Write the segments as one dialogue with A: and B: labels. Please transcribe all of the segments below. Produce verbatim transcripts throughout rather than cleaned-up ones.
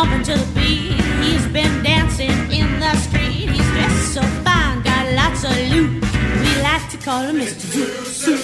A: bumping to the beat. He's been dancing in the street. He's dressed so fine, got lots of loot. We like to call him Mister Zoot Suit.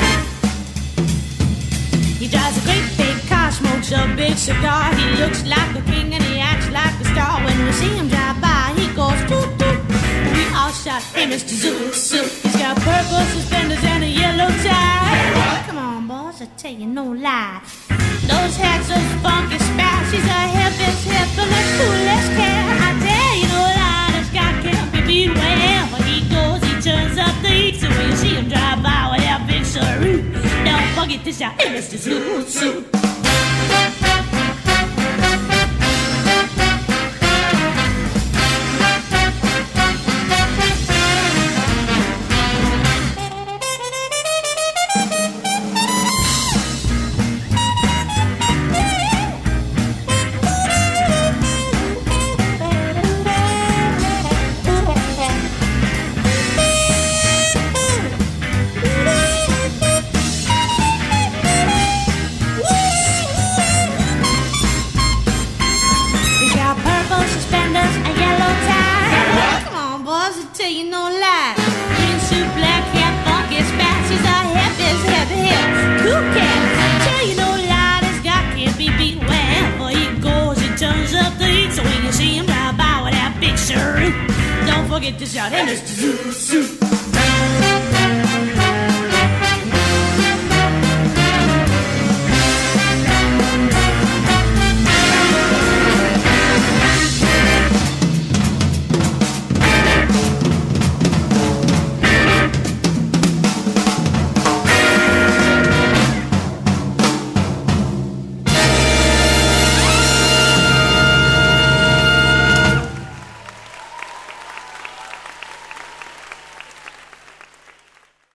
A: He drives a great big car, smokes a big cigar. He looks like a king and he acts like a star. When we see him drive by, he goes toot toot. We all shout, hey Mister Zoot Suit. He's got purple suspenders and a yellow tie. Hey, what? Come on, boys, I tell you no lie. Those hats, those funky spats. He's the hippest hip and the coolest cat. I tell you no lie, this guy can't be beat. Wherever he goes, he turns up the heat. So when you see him drive by with that big Cheroot, don't forget to shout, hey Mister Zoot Suit. Don't forget to shout, hey Mister Zoot Suit.